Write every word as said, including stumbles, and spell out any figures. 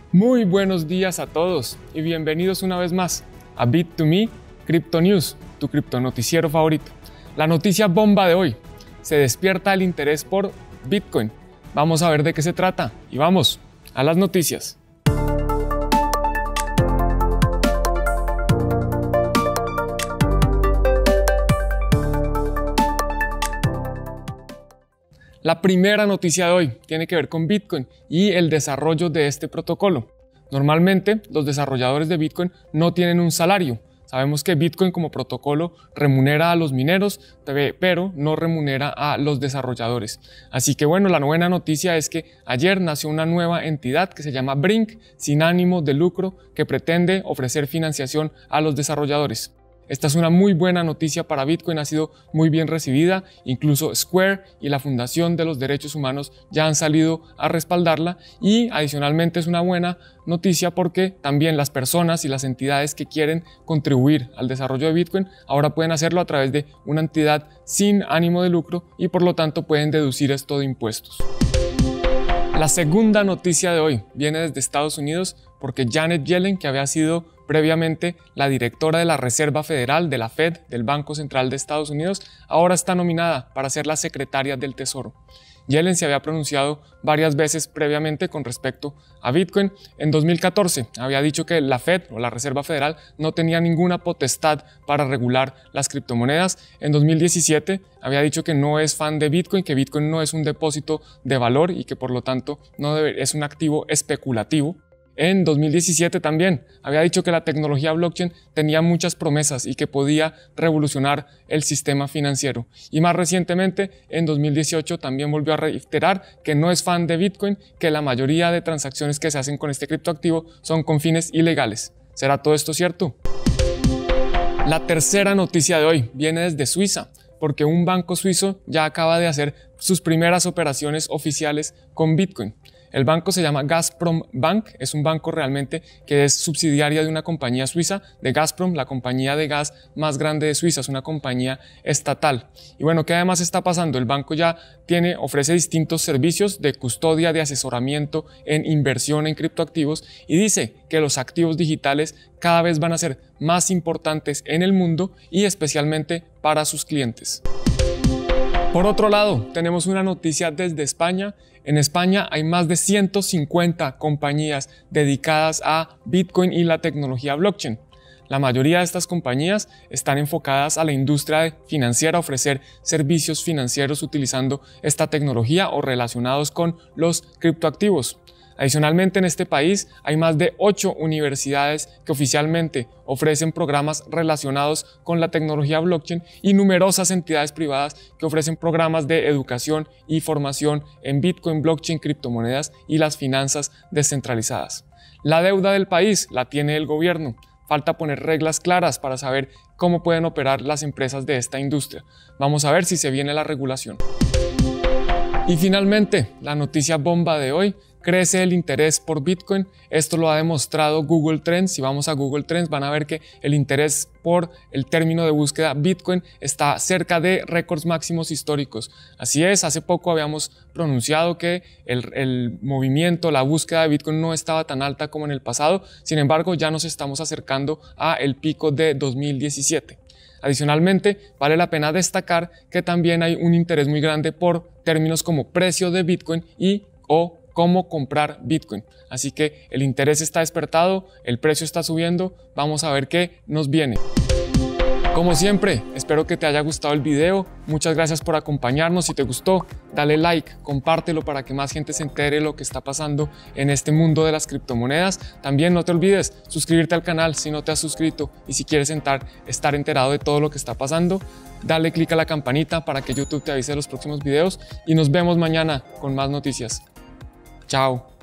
Muy buenos días a todos y bienvenidos una vez más a Bit to Me Crypto News, tu cripto noticiero favorito. La noticia bomba de hoy: se despierta el interés por Bitcoin. Vamos a ver de qué se trata y vamos a las noticias. La primera noticia de hoy tiene que ver con Bitcoin y el desarrollo de este protocolo. Normalmente, los desarrolladores de Bitcoin no tienen un salario. Sabemos que Bitcoin como protocolo remunera a los mineros, pero no remunera a los desarrolladores. Así que bueno, la buena noticia es que ayer nació una nueva entidad que se llama Brink, sin ánimo de lucro, que pretende ofrecer financiación a los desarrolladores. Esta es una muy buena noticia para Bitcoin, ha sido muy bien recibida, incluso Square y la Fundación de los Derechos Humanos ya han salido a respaldarla, y adicionalmente es una buena noticia porque también las personas y las entidades que quieren contribuir al desarrollo de Bitcoin ahora pueden hacerlo a través de una entidad sin ánimo de lucro y por lo tanto pueden deducir esto de impuestos. La segunda noticia de hoy viene desde Estados Unidos porque Janet Yellen, que había sido previamente la directora de la Reserva Federal de la Fed, del Banco Central de Estados Unidos, ahora está nominada para ser la secretaria del Tesoro. Yellen se había pronunciado varias veces previamente con respecto a Bitcoin. En dos mil catorce había dicho que la Fed o la Reserva Federal no tenía ninguna potestad para regular las criptomonedas. En dos mil diecisiete había dicho que no es fan de Bitcoin, que Bitcoin no es un depósito de valor y que por lo tanto no debe, es un activo especulativo. En dos mil diecisiete también había dicho que la tecnología blockchain tenía muchas promesas y que podía revolucionar el sistema financiero. Y más recientemente, en dos mil dieciocho, también volvió a reiterar que no es fan de Bitcoin, que la mayoría de transacciones que se hacen con este criptoactivo son con fines ilegales. ¿Será todo esto cierto? La tercera noticia de hoy viene desde Suiza, porque un banco suizo ya acaba de hacer sus primeras operaciones oficiales con Bitcoin. El banco se llama Gazprom Bank, es un banco realmente que es subsidiaria de una compañía suiza, de Gazprom, la compañía de gas más grande de Suiza, es una compañía estatal. Y bueno, ¿qué además está pasando? El banco ya tiene, ofrece distintos servicios de custodia, de asesoramiento en inversión en criptoactivos y dice que los activos digitales cada vez van a ser más importantes en el mundo y especialmente para sus clientes. Por otro lado, tenemos una noticia desde España. En España hay más de ciento cincuenta compañías dedicadas a Bitcoin y la tecnología blockchain. La mayoría de estas compañías están enfocadas a la industria financiera, a ofrecer servicios financieros utilizando esta tecnología o relacionados con los criptoactivos. Adicionalmente, en este país hay más de ocho universidades que oficialmente ofrecen programas relacionados con la tecnología blockchain y numerosas entidades privadas que ofrecen programas de educación y formación en Bitcoin, blockchain, criptomonedas y las finanzas descentralizadas. La deuda del país la tiene el gobierno. Falta poner reglas claras para saber cómo pueden operar las empresas de esta industria. Vamos a ver si se viene la regulación. Y finalmente, la noticia bomba de hoy: crece el interés por Bitcoin. Esto lo ha demostrado Google Trends. Si vamos a Google Trends van a ver que el interés por el término de búsqueda Bitcoin está cerca de récords máximos históricos. Así es, hace poco habíamos pronunciado que el, el movimiento, la búsqueda de Bitcoin no estaba tan alta como en el pasado. Sin embargo, ya nos estamos acercando a el pico de dos mil diecisiete. Adicionalmente, vale la pena destacar que también hay un interés muy grande por términos como precio de Bitcoin y o cómo comprar Bitcoin. Así que el interés está despertado, el precio está subiendo, vamos a ver qué nos viene. Como siempre, espero que te haya gustado el video. Muchas gracias por acompañarnos. Si te gustó, dale like, compártelo para que más gente se entere de lo que está pasando en este mundo de las criptomonedas. También no te olvides suscribirte al canal si no te has suscrito, y si quieres estar, estar enterado de todo lo que está pasando, dale click a la campanita para que YouTube te avise de los próximos videos y nos vemos mañana con más noticias. Chao.